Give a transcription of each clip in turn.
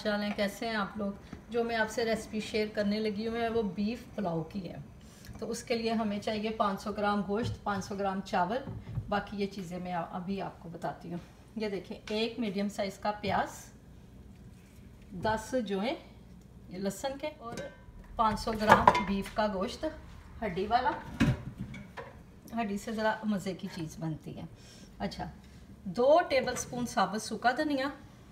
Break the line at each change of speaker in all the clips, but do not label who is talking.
चाल हैं, कैसे हैं आप लोग। जो मैं आपसे रेसिपी शेयर करने लगी हूँ वो बीफ पुलाव की है। तो उसके लिए हमें चाहिए 500 ग्राम गोश्त, 500 ग्राम चावल। बाकी ये चीज़ें मैं अभी आपको बताती हूँ। ये देखें, एक मीडियम साइज़ का प्याज, 10 जो है ये लहसुन के, और 500 ग्राम बीफ का गोश्त, हड्डी वाला। हड्डी से ज़रा मज़े की चीज़ बनती है। अच्छा, 2 टेबलस्पून साबुत सूखा धनिया,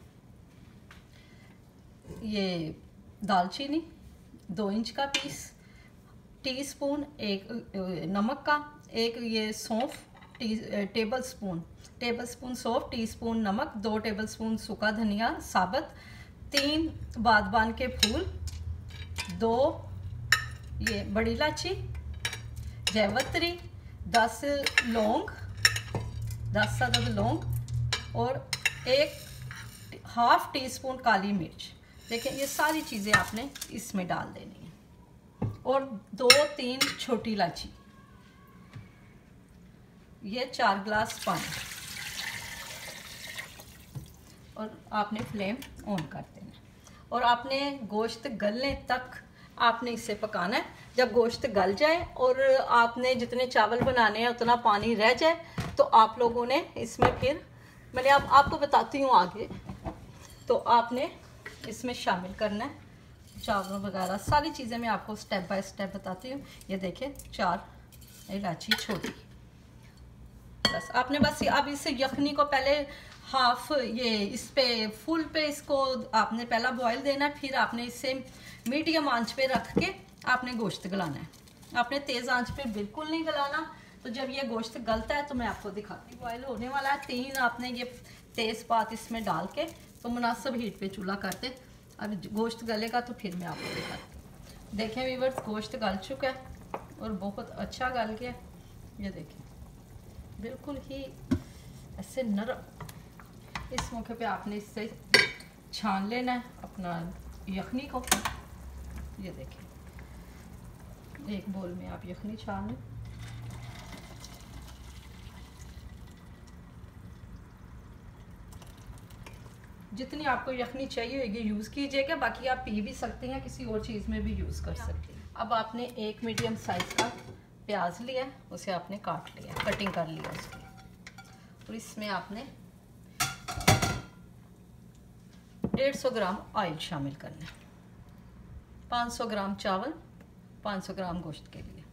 ये दालचीनी 2 इंच का पीस, टीस्पून 1 नमक का, 1 ये सौंफ, टेबलस्पून सौंफ, टीस्पून नमक, 2 टेबलस्पून सूखा धनिया साबुत, 3 बादबान के फूल, 2 ये बड़ी इलायची, जैवत्री, 10 लौंग, 10 अदद लौंग, और 1/2 टीस्पून काली मिर्च। देखिए, ये सारी चीज़ें आपने इसमें डाल देनी है। और 2-3 छोटी इलायची, ये 4 गिलास पानी, और आपने फ्लेम ऑन कर देना। और आपने गोश्त गलने तक आपने इसे पकाना है। जब गोश्त गल जाए और आपने जितने चावल बनाने हैं उतना पानी रह जाए, तो आप लोगों ने इसमें फिर मैंने आपको बताती हूँ आगे, तो आपने इसमें शामिल करना है चावल वगैरह सारी चीज़ें। मैं आपको स्टेप बाय स्टेप बताती हूँ। ये देखें, 4 इलायची छोटी, बस आपने बस अब इस यखनी को पहले हाफ ये इस पे फुल पे इसको आपने पहला बॉईल देना है, फिर आपने इसे मीडियम आंच पे रख के आपने गोश्त गलाना है। आपने तेज़ आंच पे बिल्कुल नहीं गलाना। तो जब ये गोश्त गलता है तो मैं आपको दिखाती हूँ। बॉईल होने वाला है, 3 आपने ये तेज़पात इसमें डाल के तो मुनासिब हीट पे चूल्हा करते। अब गोश्त गलेगा तो फिर मैं आपको दिखाती हूँ। देखें व्यूअर्स, गोश्त गल चुका है और बहुत अच्छा गल गया। ये देखें, बिल्कुल ही ऐसे नरम। इस मौके पे आपने इससे छान लेना है अपना यखनी को। ये देखें, एक बोल में आप यखनी छान लें। जितनी आपको यखनी चाहिए होगी यूज़ कीजिएगा, बाकी आप पी भी सकते हैं, किसी और चीज़ में भी यूज़ कर सकते हैं। अब आपने 1 मीडियम साइज़ का प्याज लिया, उसे आपने काट लिया, कटिंग कर लिया उसकी। और इसमें आपने 150 ग्राम ऑयल शामिल करना है, 500 ग्राम चावल, 500 ग्राम गोश्त के लिए,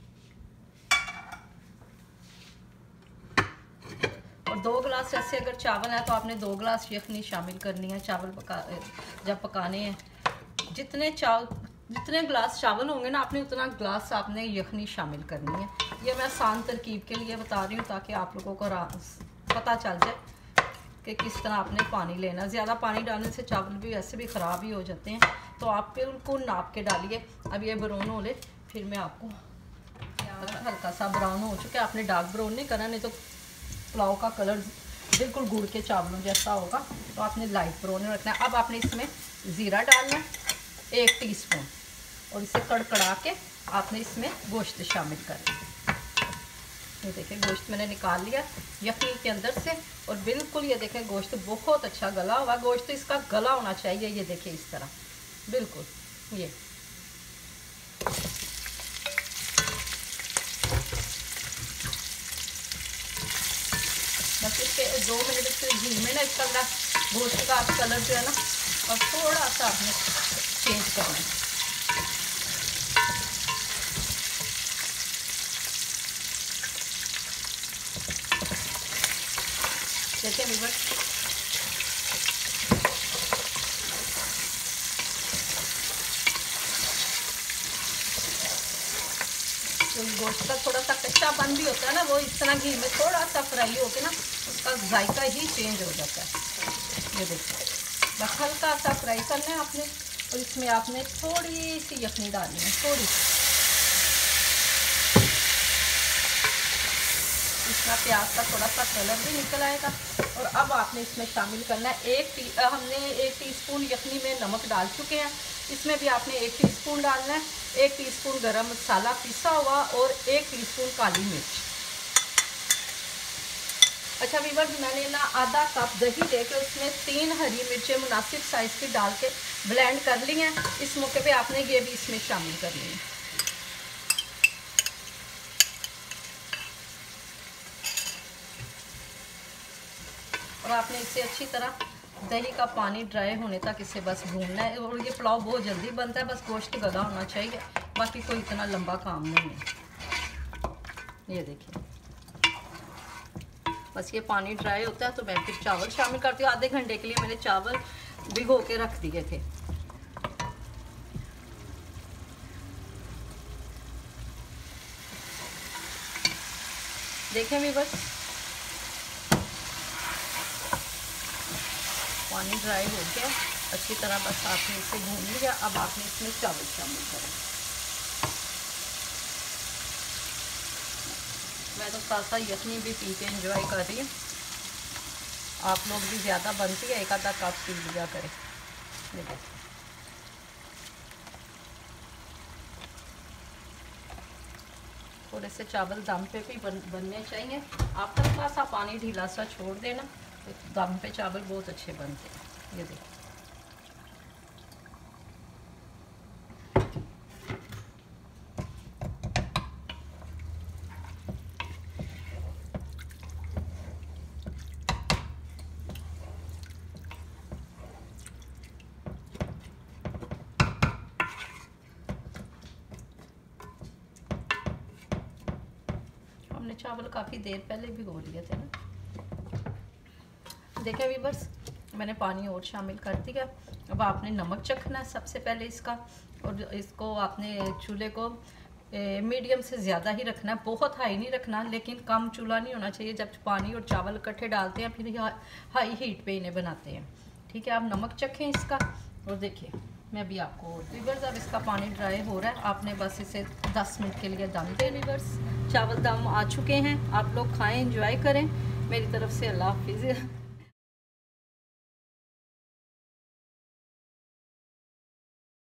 और 2 गिलास ऐसे अगर चावल है तो आपने 2 गिलास यखनी शामिल करनी है। चावल जब पकाने हैं, जितने गिलास चावल होंगे ना, आपने उतना गिलास आपने यखनी शामिल करनी है। ये मैं आसान तरकीब के लिए बता रही हूँ ताकि आप लोगों को पता चल जाए कि किस तरह आपने पानी लेना। ज़्यादा पानी डालने से चावल भी वैसे भी ख़राब ही हो जाते हैं, तो आप बिल्कुल नाप के डालिए। अब ये ब्राउन हो ले, फिर मैं आपको हल्का सा ब्राउन हो चुका है। आपने डार्क ब्राउन नहीं करना, नहीं तो पुलाव का कलर बिल्कुल गुड़ के चावलों जैसा होगा। तो आपने लाइट ब्राउन रखना है। अब आपने इसमें ज़ीरा डालना है 1 टीस्पून, और इसे कड़कड़ा के आपने इसमें गोश्त शामिल करना है। ये देखें, गोश्त मैंने निकाल लिया यखनी के अंदर से, और बिल्कुल ये देखें गोश्त बहुत अच्छा गला हुआ। गोश्त इसका गला होना चाहिए। ये देखें इस तरह बिल्कुल। ये बस इसके 2 मिनट से घी में ना इसका गोश्त का कलर जो है ना, और थोड़ा सा आपने चेंज करना है। देखिए व्यूअर्स, तो गोश्त का थोड़ा सा कच्चापन भी होता है ना, वो इस तरह घी में थोड़ा सा फ्राई होके ना उसका जायका ही चेंज हो जाता है। ये देखिए, बस हल्का सा फ्राई करना है आपने, और इसमें आपने थोड़ी सी यखनी डालनी है, थोड़ी सी। इसमें प्याज का थोड़ा सा कलर भी निकल आएगा। और अब आपने इसमें शामिल करना है हमने 1 टीस्पून यखनी में नमक डाल चुके हैं, इसमें भी आपने 1 टीस्पून डालना है। 1 टीस्पून गरम मसाला पिसा हुआ, और 1 टीस्पून काली मिर्च। अच्छा वीवर्स, मैंने ना आधा कप दही लेके उसमें 3 हरी मिर्चें मुनासिब साइज़ की डाल के ब्लेंड कर ली हैं। इस मौके पे आपने ये भी इसमें शामिल करनी है। और आपने इसे अच्छी तरह दही का पानी ड्राई होने तक इसे बस भूनना है। और ये पुलाव बहुत जल्दी बनता है, बस गोश्त गला होना चाहिए, बाकी कोई इतना लंबा काम नहीं है। ये देखिए, बस ये पानी ड्राई होता है तो मैं फिर चावल शामिल करती हूँ। आधे घंटे के लिए मैंने चावल भिगो के रख दिए थे। देखें भी बस पानी ड्राई हो गया अच्छी तरह, बस आपने इसे भून लिया। अब आपने इसमें चावल शामिल करें। मैं तो साथ साथ यखनी भी पी के एंजॉय कर रही हूँ। आप लोग भी ज़्यादा बनती है, एक आधा कप पी लिया करें। ये देखिए, थोड़े से चावल दम पे भी बनने चाहिए। आप हल्का सा पानी ढीला सा छोड़ देना तो दम पे चावल बहुत अच्छे बनते हैं। ये देखिए, हमने चावल काफ़ी देर पहले भिगो लिए थे ना। देखिए वीवर्स, मैंने पानी और शामिल कर दिया। अब आपने नमक चखना है सबसे पहले इसका, और इसको आपने चूल्हे को मीडियम से ज़्यादा ही रखना है, बहुत हाई नहीं रखना, लेकिन कम चूल्हा नहीं होना चाहिए। जब पानी और चावल इकट्ठे डालते हैं फिर हाई हीट पे इन्हें बनाते हैं। ठीक है, आप नमक चखें इसका। और देखिए, मैं भी आपको वीवर्स, अब इसका पानी ड्राई हो रहा है, आपने बस इसे 10 मिनट के लिए दम दे। वीवर्स, चावल दम आ चुके हैं, आप लोग खाएँ, एंजॉय करें। मेरी तरफ से अल्लाह हाफिज़।